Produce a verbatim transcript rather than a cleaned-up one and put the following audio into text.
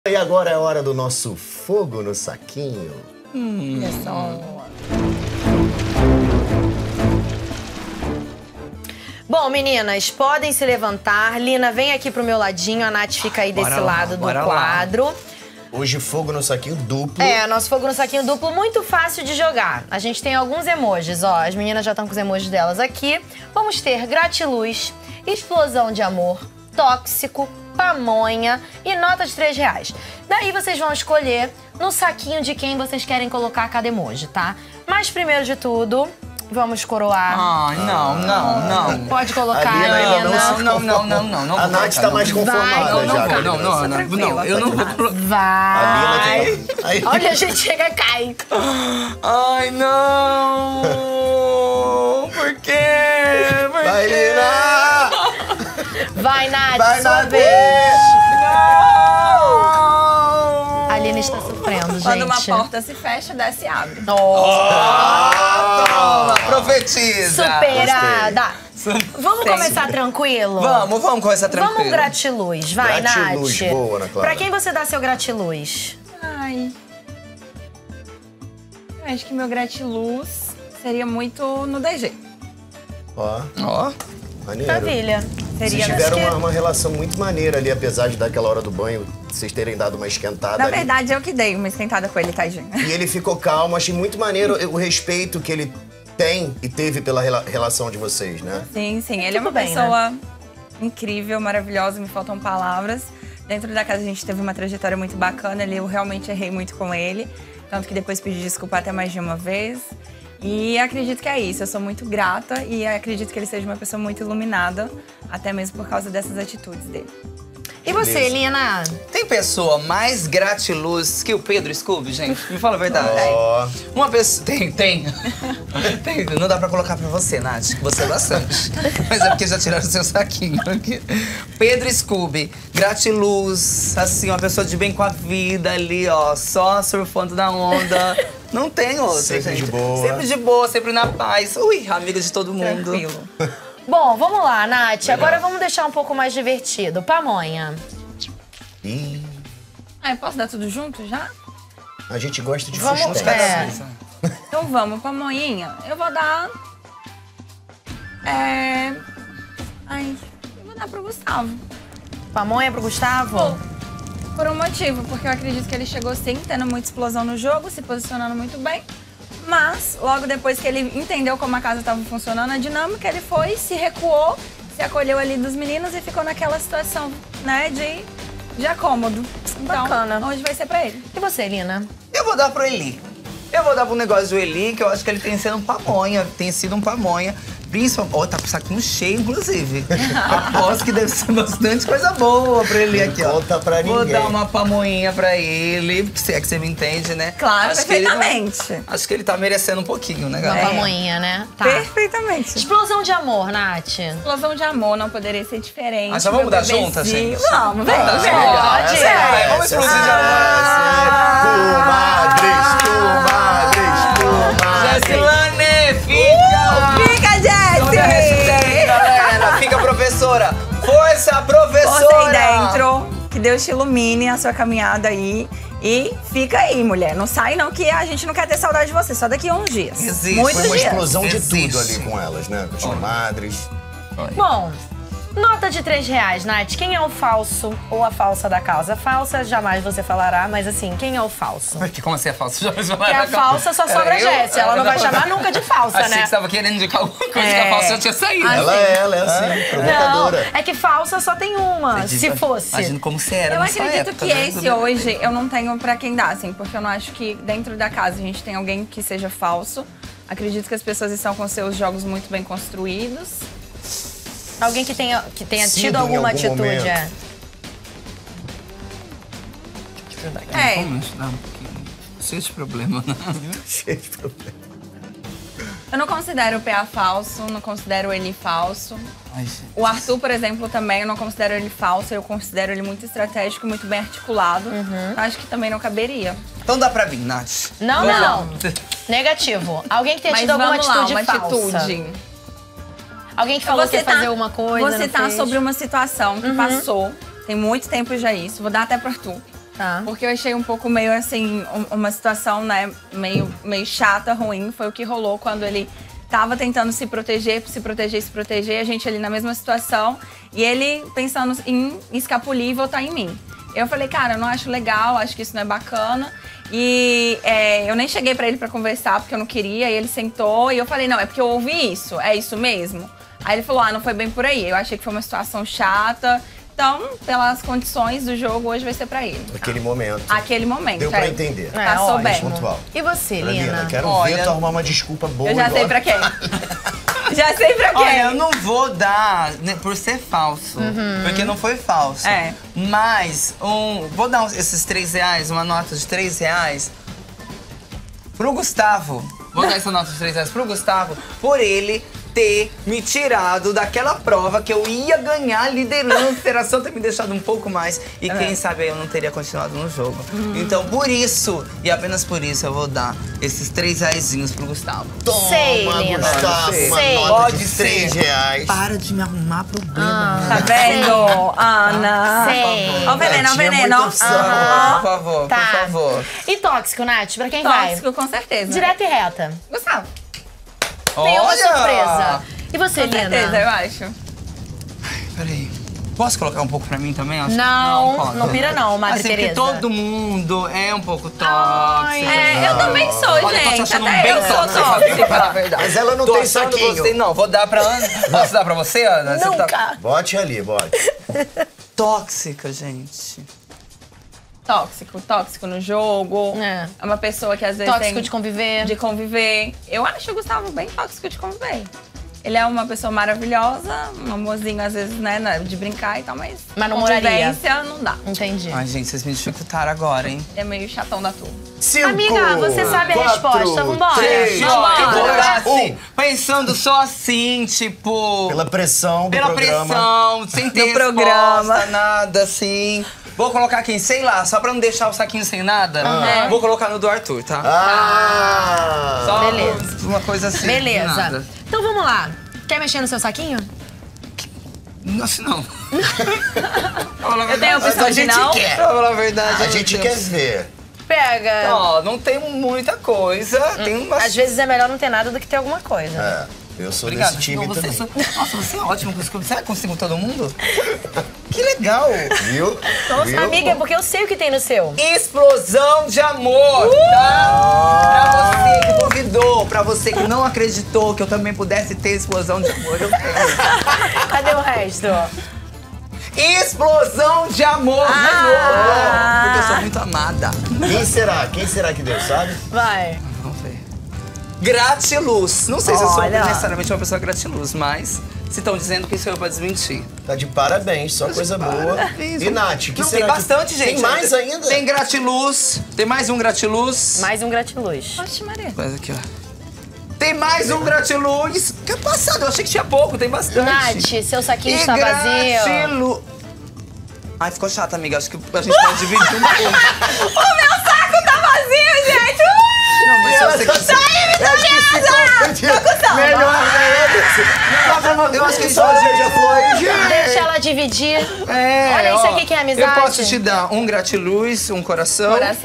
E agora é a hora do nosso fogo no saquinho. Hum. É só... Bom, meninas, podem se levantar. Lina, vem aqui pro meu ladinho. A Nath fica aí desse Bora lado lá, do quadro. Lá. Hoje, fogo no saquinho duplo. É, nosso fogo no saquinho duplo, muito fácil de jogar. A gente tem alguns emojis, ó. As meninas já estão com os emojis delas aqui. Vamos ter gratiluz, explosão de amor, tóxico, pamonha e nota de três reais. Daí vocês vão escolher no saquinho de quem vocês querem colocar cada emoji, tá? Mas primeiro de tudo, vamos coroar. Ai, não, não, não. Pode colocar, a Lina. Lina. Não, não, não, não, não, não. A Nath tá mais conformada Vai, já. Não, não, não, não, não, eu não vou. Vai. A Lina que tá... Aí. Olha, a gente chega e cai. Ai, não. Por quê? Por Vai, quê? Lina! Vai, Nath, Vai, sua Nath! vez. Não. A Lina está sofrendo, gente. Quando uma porta se fecha, desce e abre. Oh. Ah, toma, profetiza. Superada. Vamos Sempre. começar tranquilo? Vamos, vamos começar tranquilo. Vamos gratiluz, vai, Gratiluz, Nath. boa, Ana Clara. Pra quem você dá seu gratiluz? Ai. Eu acho que meu gratiluz seria muito no D G. Ó, Ó. maneiro. Maravilha. Vocês Seria tiveram acho que- uma, uma relação muito maneira ali, apesar de daquela hora do banho, vocês terem dado uma esquentada Na ali. verdade, eu que dei uma esquentada com ele, tadinho. E ele ficou calmo, achei muito maneiro o respeito que ele tem e teve pela rela- relação de vocês, né? Sim, sim. Ele é uma bem, pessoa incrível, maravilhosa, me faltam palavras. Dentro da casa a gente teve uma trajetória muito bacana, ele, eu realmente errei muito com ele. Tanto que depois pedi desculpa até mais de uma vez. E acredito que é isso, eu sou muito grata e acredito que ele seja uma pessoa muito iluminada, até mesmo por causa dessas atitudes dele. E você, Beleza. Lina? Tem pessoa mais gratiluz que o Pedro Scooby, gente? Me fala a verdade. Ó, Uma pessoa... Tem, tem. Tem. Não dá pra colocar pra você, Nath, que você é bastante. Mas é porque já tiraram o seu saquinho aqui. Pedro Scooby, gratiluz, assim, uma pessoa de bem com a vida ali, ó, só surfando na onda. Não tem outra, Sempre gente. de boa. Sempre de boa, sempre na paz. Ui, amiga de todo mundo. Tranquilo. Bom, vamos lá, Nath. Agora vamos deixar um pouco mais divertido. Pamonha. ih, Ah, eu posso dar tudo junto já? a gente gosta de Vamos- suspense. é. Então vamos, pamonhinha. Eu vou dar... É... Ai, eu vou dar pro Gustavo. Pamonha pro Gustavo? Por um motivo, porque eu acredito que ele chegou sim, tendo muita explosão no jogo, se posicionando muito bem. Mas, logo depois que ele entendeu como a casa estava funcionando, a dinâmica, ele foi, se recuou, se acolheu ali dos meninos e ficou naquela situação, né, de, de acômodo. Então, Bacana. hoje vai ser pra ele. E você, Lina? Eu vou dar pro Eli. Eu vou dar pro negócio do Eli, que eu acho que ele tem sido um pamonha. Tem sido um pamonha. Principalmente... Ó, tá com o saquinho cheio, inclusive. Aposto que deve ser bastante coisa boa pra ele aqui, ó. Conta pra Vou ninguém. dar uma pamonhinha pra ele, se é que você me entende, né? Claro, Acho que ele não- perfeitamente. acho que ele tá merecendo um pouquinho, né, Uma galera? pamonha, né? Tá. Perfeitamente. Explosão de amor, Nath. Explosão de amor não poderia ser diferente. Ah, já vamos meu dar juntas, bebezinho. gente? Vamos, vem, Ah, vem. pode. Essa é, vamos Essa explodir de é amor. Comadres, comadres, comadres. Jessilane, fica! Fica, Sobe a hashtag, Jessie! galera. Fica, professora. Força, Você professora! aí dentro, que Deus te ilumine a sua caminhada aí. E fica aí, mulher. Não sai não, que a gente não quer ter saudade de você. Só daqui a uns dias. Existe. Muitos Foi uma dias. explosão de Existe. tudo ali com elas, né? Com as comadres. Bom, nota de três reais, Nath. Quem é o falso ou a falsa da causa? Falsa, jamais você falará, mas assim, quem é o falso? Que como assim é falsa? Já Porque a falsa só sobra a Jessie. Ela não vai chamar nunca de falsa, Achei né? que você tava querendo indicar alguma coisa É. que a falsa já tinha saído. Ela é, ela é assim, Não, provocadora. é que falsa só tem uma, se fosse. Imagina como você era Eu nessa acredito época, que né? esse hoje eu não tenho pra quem dar, assim, porque eu não acho que dentro da casa a gente tem alguém que seja falso. Acredito que as pessoas estão com seus jogos muito bem construídos. Alguém que tenha, que tenha Sido tido em alguma algum atitude, momento. é. É. Vamos dar um pouquinho. Cheio de problema, né? Cheio de problema. Eu não considero o P A falso, não considero ele falso. Ai, gente. O Arthur, por exemplo, também eu não considero ele falso, eu considero ele muito estratégico, muito bem articulado. Eu acho que também não caberia. Então dá pra mim, Nath. Não, Vamos não. lá. Negativo. Alguém que tenha Mas tido alguma vamos lá, atitude uma falsa. atitude. Alguém que falou que ia tá- fazer uma coisa, Você não tá fez. sobre uma situação que passou, tem muito tempo já isso, vou dar até pro Arthur. Tá. Porque eu achei um pouco meio assim, um- uma situação, né, meio, meio chata, ruim. Foi o que rolou quando ele tava tentando se proteger, se proteger, se proteger, a gente ali na mesma situação. E ele pensando em escapulir e voltar em mim. Eu falei, cara, eu não acho legal, acho que isso não é bacana. E é, eu nem cheguei pra ele pra conversar, porque eu não queria. E ele sentou e eu falei, não, é porque eu ouvi isso, é isso mesmo? Aí ele falou, ah, não foi bem por aí. Eu achei que foi uma situação chata. Então, pelas condições do jogo, hoje vai ser pra ele. Aquele momento. Aquele momento. Deu pra é. entender. É, Passou ótimo. bem. Pontual. E você, Lina, Lina? quero Olha, ver tu arrumar uma desculpa boa. Eu já sei igual- pra quem. Já sei pra quem. Olha, eu não vou dar né, por ser falso, porque não foi falso. É. Mas um, vou dar uns- esses três reais, uma nota de três reais pro Gustavo. Vou dar essa nota de três reais pro Gustavo por ele ter me tirado daquela prova que eu ia ganhar a liderança. Era só ter me deixado um pouco mais. E quem sabe aí eu não teria continuado no jogo. Então, por isso, e apenas por isso, eu vou dar esses três reaisinhos pro Gustavo. Toma, Sei, Lina. Gustavo, uma Sei. nota Pode de ser. três reais. Para de me arrumar problema. Tá vendo, Ana? Sei. Ó o veneno, ó o Tinha veneno. muita opção. Aham. Por favor, Tá. por favor. E tóxico, Nath? Pra quem vai? Tóxico, com certeza. Direto e reta. Gustavo. Tem uma Olha! surpresa. E você, Com Lina? certeza, eu acho. Peraí. Posso colocar um pouco pra mim também? Acho que- Não, coloca. não pira não, Madre assim, porque Teresa. todo mundo é um pouco tóxico. Ai, É, eu também sou, Olha, eu tô te gente. achando Até bem eu sou tóxica, tóxica. pra verdade. Mas ela não Tô tem achando saquinho. Você, não, vou dar pra Ana. Posso dar pra você, Ana? Você Nunca. tá Bote ali, bote. tóxica, gente. Tóxico, tóxico no jogo. É. É uma pessoa que às vezes Tóxico tem... de conviver. de conviver. Eu acho o Gustavo bem tóxico de conviver. Ele é uma pessoa maravilhosa, um amorzinho às vezes, né, na- de brincar e tal, mas... Mas não moraria. convivência não dá. Entendi. Ai, gente, vocês me dificultaram agora, hein? Ele é meio chatão da turma. Cinco, Amiga, você sabe a quatro, resposta. Vambora. três, Vambora. Eu vou dar assim, Um. pensando só assim, tipo... Pela pressão do Pela programa. pressão, sem ter Do resposta, programa. nada assim. Vou colocar aqui, sei lá, só pra não deixar o saquinho sem nada. Vou colocar no do Arthur, tá? Ah! Só Beleza. uma coisa assim. Beleza. nada. Então vamos lá. Quer mexer no seu saquinho? Nossa, não. Eu tenho a Mas opção a de gente não. quer. Pra falar a verdade, A eu gente não quer tenho- ver. Pega. Ó, não tem muita coisa, tem uma... Às vezes é melhor não ter nada do que ter alguma coisa. É, eu sou Obrigado. desse time Não, você, também. você- Nossa, você é ótimo. com isso. Será que consigo com todo mundo? Que legal. Viu? Nossa, Viu? amiga, porque eu sei o que tem no seu. Explosão de amor, tá? Pra você que duvidou, pra você que não acreditou que eu também pudesse ter explosão de amor, eu tenho. Cadê o resto? Explosão de amor de novo! Porque eu sou muito amada. Quem será? Quem será que deu, sabe? Vai. Vamos ver. Gratiluz. Não sei se eu sou Olha. necessariamente uma pessoa gratiluz, mas se estão dizendo que sou eu pra desmentir. Tá de parabéns, só coisa boa. Parabéns. E Nath, que Não, será tem que- bastante, gente. Tem mais ainda? Tem gratiluz. Tem mais um gratiluz. Mais um gratiluz. Oxe, Maria. Coisa aqui, ó. Tem mais um gratiluz. Que é passado, eu achei que tinha pouco, tem bastante. Nath, seu saquinho E está vazio. gratilu... Ai, ficou chato, amiga. Acho que a gente pode dividir um pouco. O meu saco tá vazio, gente! Não, mas se você tá quiser... Acho que se confundiu. Melhor, né? Eu acho que a gente Só pode... já foi, gente. Deixa ela dividir. É, Olha isso ó, aqui que é amizade. Eu posso te dar um gratiluz, um coração. Coração.